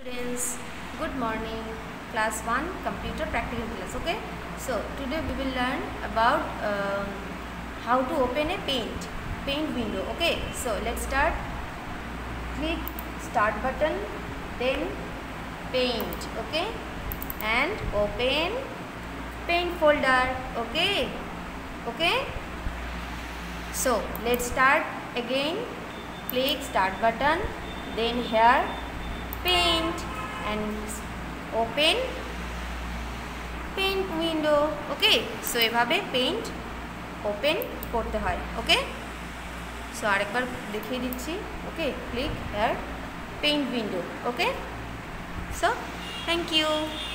Students, good morning. Class 1 computer practical class. Okay, so today we will learn about how to open a paint window. Okay, so let's start. Click start button, then paint. Okay, and open paint folder. Okay, so let's start again. Click start button, then here paint and open paint window. Okay, so এভাবে paint open করতে হয়. Okay, so আরেকবার দেখিয়ে দিচ্ছি. Okay, click here paint window. Okay, so thank you.